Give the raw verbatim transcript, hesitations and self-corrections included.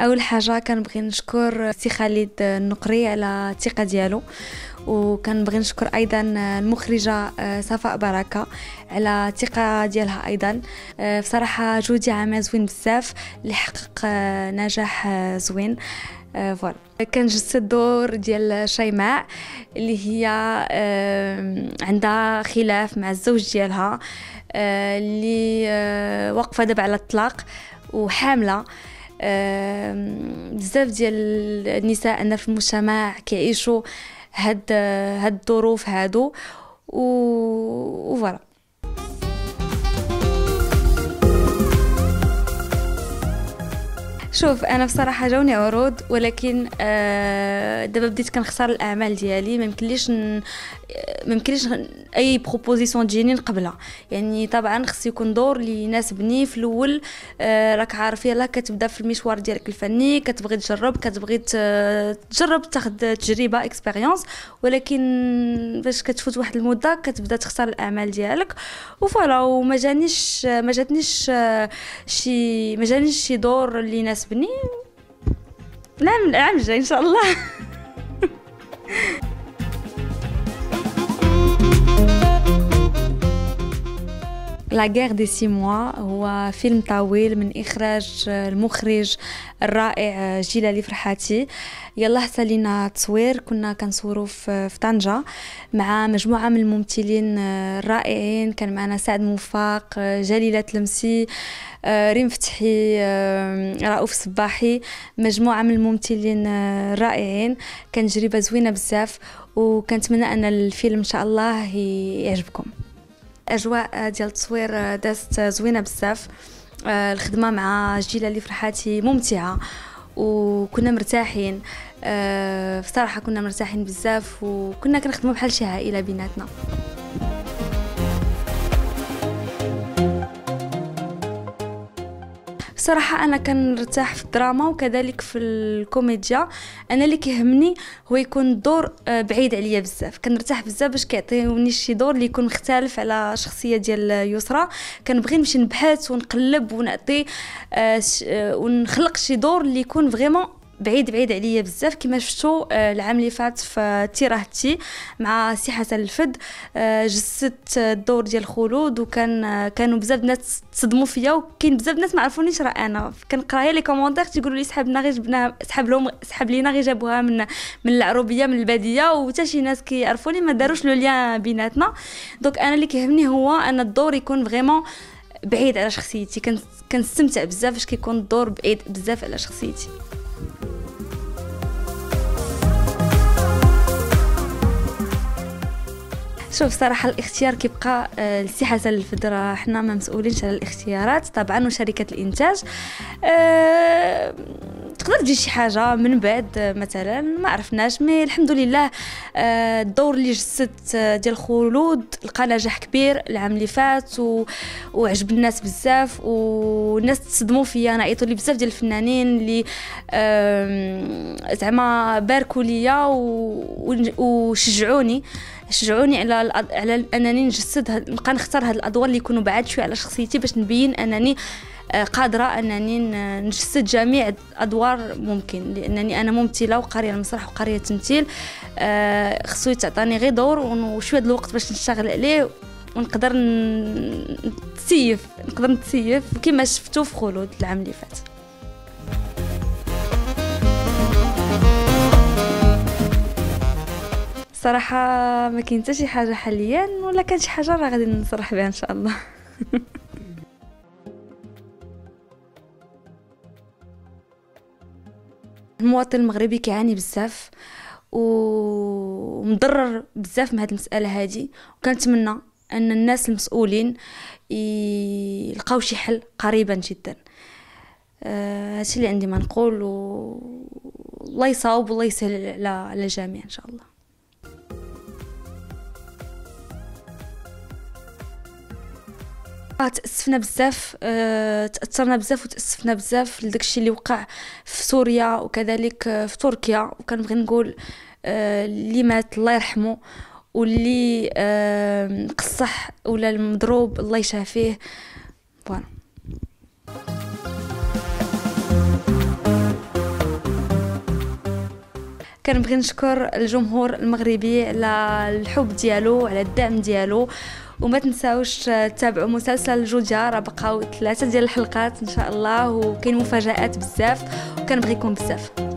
اول حاجه كنبغي نشكر سي خالد النقري على الثقه ديالو، وكنبغي نشكر ايضا المخرجه صفاء بركه على الثقه ديالها ايضا. بصراحه جودي عامل زوين بزاف اللي حقق نجاح زوين. فوالا كان جسد دور ديال شيماء اللي هي عندها خلاف مع الزوج ديالها اللي واقفه دابا على الطلاق وحامله. بزاف ديال النساء أن في المجتمع كيعيشوا هاد هاد الظروف هادو و فوالا. شوف انا بصراحه جاوني عروض، ولكن آه دابا بديت كنختار الاعمال ديالي. ما يمكنليش ن... ما يمكنليش اي بروبوزيسيون تجيني نقبلها. يعني طبعا خص يكون دور اللي يناسبني في الاول. آه راك عارف يلا كتبدا في المشوار ديالك الفني، كتبغي تجرب كتبغي تجرب تاخذ تجربه اكسبيريونس، ولكن فاش كتفوت واحد المده كتبدا تختار الاعمال ديالك وفوالا. وما جانيش ما جاتنيش شي ما جانيش شي دور اللي يناسبني. العام العام الجاي ان شاء الله. لا غير دي سي موا هو فيلم طويل من اخراج المخرج الرائع جلالي فرحاتي. يلا حتى لينا تصوير، كنا كنصوروا في طنجة مع مجموعه من الممثلين الرائعين. كان معنا سعد موفق، جليله تلمسي، ريم فتحي، رؤوف صباحي، مجموعه من الممثلين الرائعين. كانت تجربه زوينه بزاف، وكنتمنى ان الفيلم ان شاء الله يعجبكم. اجواء ديال التصوير دازت زوينه بزاف. الخدمه مع جلالي فرحاتي ممتعه وكنا مرتاحين. بصراحه كنا مرتاحين بزاف وكنا كنخدموا بحال شي عائله بيناتنا. صراحة أنا كنرتاح في الدراما وكذلك في الكوميديا. أنا اللي كيهمني هو يكون الدور بعيد عليا بزاف. كنرتاح بزاف باش كيعطيوني شي دور اللي يكون مختلف على شخصية ديال يسرى. كنبغي نمشي نبحث ونقلب ونعطي ونخلق شي دور اللي يكون فريمون بعيد بعيد عليا بزاف، كما شفتوا العام اللي فات في تيراهتي مع سي حسن الفد. جسدت الدور ديال خلود وكان كانوا بزاف الناس تصدموا فيا، وكاين بزاف الناس ما عرفونيش راه انا. كنقراها لي كومونتير تيقولوا لي سحبنا غير جبنا سحب لهم سحب لينا غير جابوها من من العروبيه من الباديه، وحتى شي ناس كيعرفوني ما داروش لو ليان بيناتنا. دونك انا اللي كيهمني هو ان الدور يكون فريمون بعيد على شخصيتي. كنستمتع بزاف فاش كيكون الدور بعيد بزاف على شخصيتي. شوف صراحه الاختيار كيبقى لسي حسن الفدرة. حنا ما مسؤولينش على الاختيارات طبعا، وشركه الانتاج أه تقدر تجي شي حاجه من بعد مثلا ما عرفناش. مي الحمد لله أه الدور اللي جسدت ديال خلود لقى نجاح كبير العام اللي فات و... وعجب الناس بزاف، والناس تصدموا فيا. انا عيطوا لي بزاف ديال الفنانين اللي أه زعما باركوا ليا و... وشجعوني شجعوني على على انني نجسد نبقى نختار هاد الادوار اللي يكونوا بعاد شويه على شخصيتي باش نبين انني قادره انني نجسد جميع الادوار ممكن، لانني انا ممثله وقاريه المسرح وقاريه التمثيل. خصو تعطيني غير دور وشويه د الوقت باش نشتغل عليه ونقدر نتسيف نقدر نتسيف كما شفتوا في خلود العام اللي فات. صراحه ما كاين حتى شي حاجه حاليا، ولا كان شي حاجه راه غادي نصرح بها ان شاء الله. المواطن المغربي كيعاني بزاف ومضرر بزاف من هذه المساله هذه، وكنتمنى ان الناس المسؤولين يلقاو شي حل قريبا جدا. آه هادشي اللي عندي ما نقول، والله يصاوب والله يسهل على على الجميع ان شاء الله. تأسفنا بزاف، أه تأثرنا بزاف وتأسفنا بزاف لداكشي اللي وقع في سوريا وكذلك في تركيا. وكنبغي نقول أه اللي مات الله يرحمه، واللي أه قصح ولا المضروب الله يشافيه. فوالا. كنبغي نشكر الجمهور المغربي على الحب ديالو، على الدعم ديالو، وما تنساوش تتابعوا مسلسل جوديا، راه بقاو ثلاثه ديال الحلقات ان شاء الله، وكاين مفاجآت بزاف، وكنبغيكم بزاف.